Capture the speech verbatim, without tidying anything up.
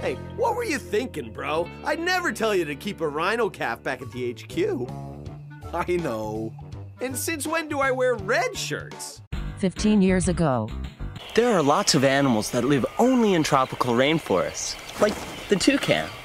Hey, what were you thinking, bro? I'd never tell you to keep a rhino calf back at the H Q. I know. And since when do I wear red shirts? Fifteen years ago. There are lots of animals that live only in tropical rainforests, like the toucan.